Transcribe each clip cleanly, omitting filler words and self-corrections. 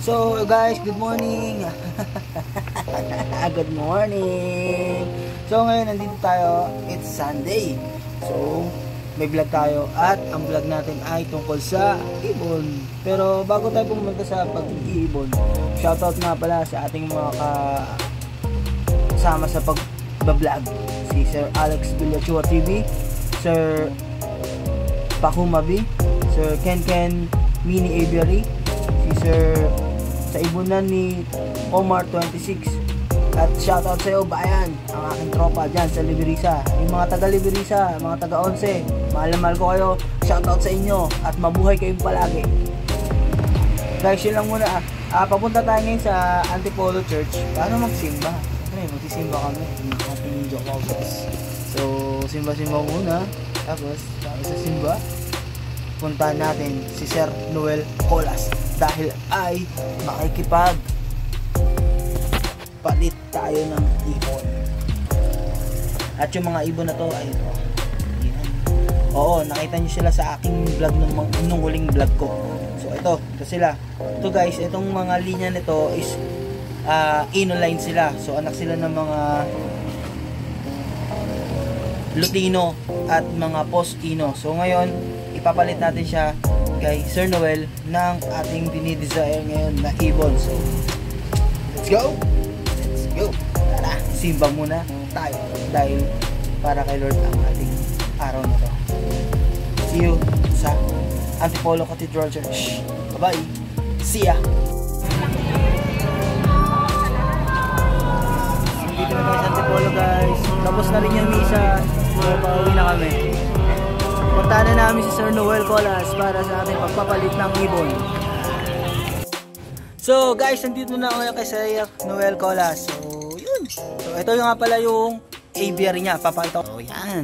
So guys, good morning. Good morning. So ngayon nandito tayo, it's Sunday. So may vlog tayo at ang vlog natin ay tungkol sa ibon. Pero bago tayo pumunta sa pag-iibon, shoutout nga pala sa ating mga kasama sa pag-vlog, si Sir Alex Villachua TV, Sir Pakumabi, Sir Ken Mini Aviary, si Sir sa ibunan ni Omar 26. At shoutout sa iyo bayan, ang aking tropa dyan sa Liberisa, yung mga taga Liberisa, mga taga 11, mahal na mahal ko kayo. Shoutout sa inyo at mabuhay kayong palagi. Guys, yun lang muna. Papunta tayo ngayon sa Antipolo Church. Paano magsimba? Magsisimba kami. So simba-simba muna. Tapos sa simba, puntahan natin si Sir Noel Colas dahil ay makikipag palit tayo ng ibon. At yung mga ibon na to ay ito. Oo, nakita nyo sila sa aking vlog nung huling vlog ko. So ito sila. Ito guys, itong mga linya nito is inoline sila. So anak sila ng mga Lutino at mga Post-ino. So ngayon, ipapalit natin siya kay Sir Noel ng ating dinidesire ngayon na ibon. So let's go! Tara, simba muna tayo dahil para kay Lord ang ating araw na to. See you sa Antipolo Cathedral Church. Bye bye. See ya. Dito na tayo sa Antipolo guys. Tapos na rin yung misa. Pauwi na kami. Puntahan na namin si Sir Noel Colas para sa ating pagpapalit ng ibon. So guys, nandito na ako kay Sir Noel Colas. So yun. So ito yung nga pala yung aviary niya. Papakita ko. Yan.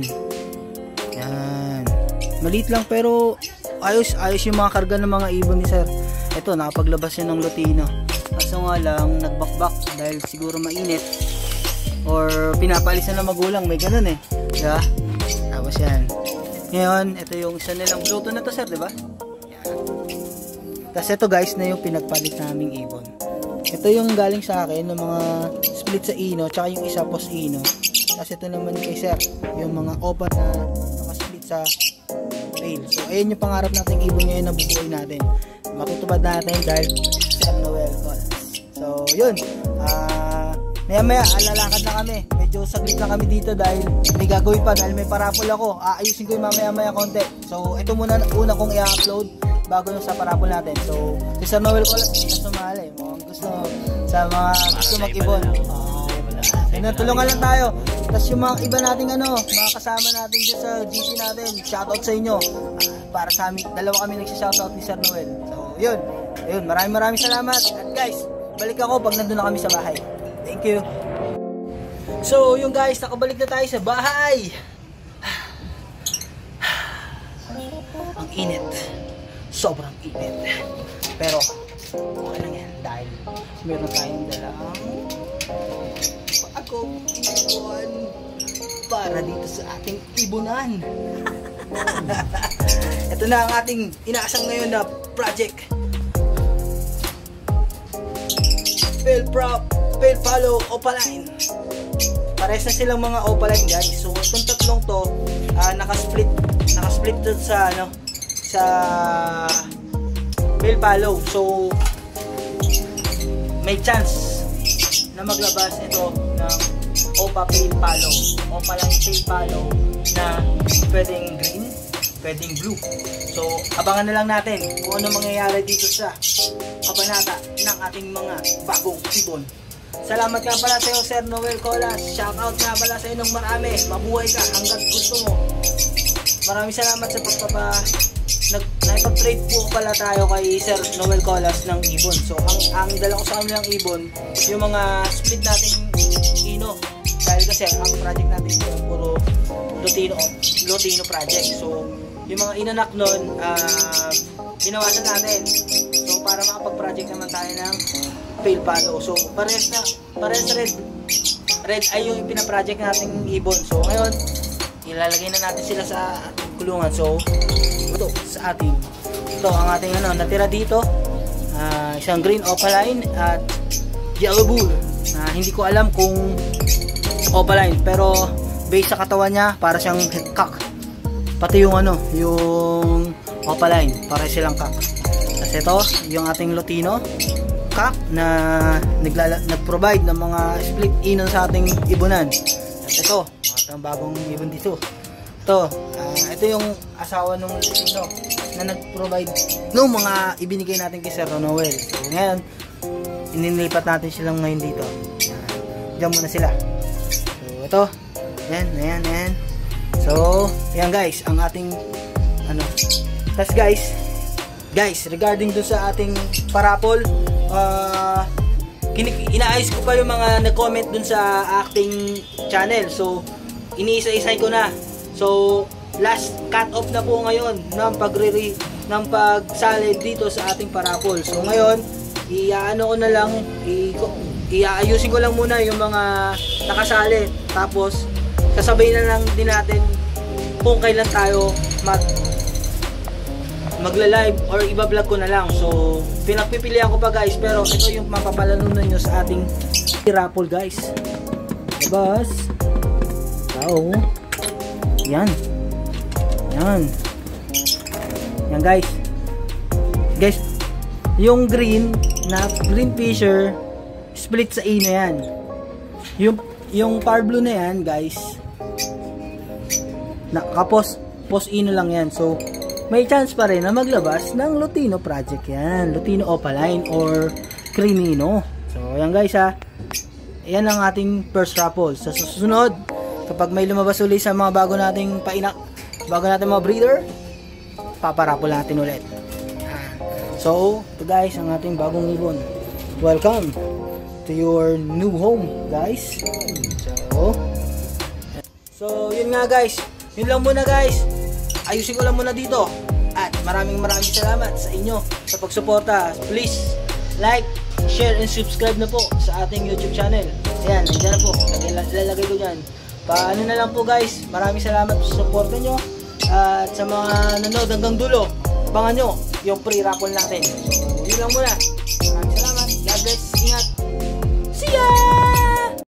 Maliit lang pero ayos yung mga karga ng mga ibon ni Sir. Ito, nakapaglabas yan ng Lutino. Kaso nga lang, nagbakbak dahil siguro mainit. Or pinapalisan ng magulang. May ganun eh. Diba? Tapos yan. Ngayon, ito yung isa nilang Bluetooth na to Sir, diba? Yan. Tapos ito guys na yung pinagpalit naming ibon. Ito yung galing sa akin ng mga split sa ino, tsaka yung isa post ino. Tapos ito naman kay Sir, yung mga opat na nakasplit sa fail. So ayun yung pangarap nating ibon ngayon na bubuhay natin. Matutupad natin dahil Sir Noel Colas. So yun, maya alalakad na kami. Medyo saglit na kami dito dahil may gagawin pa, dahil may parapol ako. Ayusin ko yung maya konti. So ito muna una kong i-upload bago yung sa parapol natin. So si Sir Noel Colas, hindi na sumali. Gusto sa mga gusto mag-ibon. Tulungan lang tayo. Tapos yung mga iba nating mga kasama natin dyan sa GC natin, shoutout sa inyo. Para sa amin, dalawa kami nagsha-shoutout ni Sir Noel. So yun, maraming salamat. At guys, balik ako pag nandun na kami sa bahay. Thank you. So yung guys, nakabalik na tayo sa bahay. Ang init. Sobrang init. Pero okay lang yan dahil meron tayong dalang ibon para dito sa ating ibunan. Ito na ang ating inaasang ngayon na project. Pale Palo Opaline. Pares na silang mga Opaline guys. So itong tatlong to nakasplit to sa sa Pale Palo. So may chance na maglabas ito ng Opa Pale Palo, Opaline Pale Palo na pwedeng green, pwedeng blue. So abangan na lang natin kung ano mangyayari dito sa kabanata ng ating mga bagong ibon. Salamat nga pala sa iyo Sir Noel Colas. Shoutout nga pala sa iyo ng marami. Mabuhay ka hanggang gusto mo. Maraming salamat sa naipag-trade po pala tayo kay Sir Noel Colas ng ibon. So ang dala ko sa kanilang ibon, yung mga split nating ino. Dahil kasi ang project natin yung puro Lutino project. So yung mga inanak nun, binawasan natin. So para makapag-project naman tayo ng Pale Palo. So pares red ay yung pina-project nating ibon. So ngayon, ilalagay na natin sila sa kulungan. So ito sa ating, ito ang ating natira dito isang green opaline at yellow bull. Hindi ko alam kung opaline, pero base sa katawan niya para siyang cock. Pati yung yung opaline, para silang cock. Kasi ito yung ating Lutino cock na nag-provide ng mga split inon sa ating ibunan. At ito, ang bagong ibon dito. Ito yung asawa ng Lutino na nag-provide ng mga ibinigay natin kay Sir Noel. So ngayon, inilipat natin silang ngayon dito. Diyan muna sila. So ito, ayan. So, ayan guys, ang ating tas guys, regarding dun sa ating parapol, inaayos ko pa yung mga nag-comment dun sa acting channel. So, iniisa-isay ko na. So, last cut off na po ngayon ng pagsali dito sa ating parapol. So, ngayon, iaayusin ko lang muna yung mga nakasali. Tapos, kasabay na lang din natin kung kailan tayo magla-live or iba-vlog ko na lang. So, pinagpipilian ko pa guys, pero ito yung mapapalanunan nyo sa ating raffle guys. Boss. Wow. Yan guys, yung green fisher split sa ino yan. Yung par blue na yan guys, nakapos ino lang yan. So may chance pa rin na maglabas ng Lutino project yan, Lutino opaline or Crimino. So yan guys yan ang ating first raffle. Sa susunod, kapag may lumabas ulit sa mga bago nating mga breeder, paparapol natin ulit. So, ito guys, ang ating bagong ibon. Welcome to your new home, guys. So yun nga guys. Yun lang muna guys. Ayusin ko lang muna dito. At maraming salamat sa inyo sa pagsuporta. Please, like, share, and subscribe na po sa ating YouTube channel. Ayan, nandiyan na po. Lalagay ko dyan. Paano na lang po guys. Maraming salamat sa suporta nyo. At sa mga nanood hanggang dulo, abangan nyo yung pre-raffle natin. So, yun lang muna. Maraming salamat. God bless. Ingat. See ya!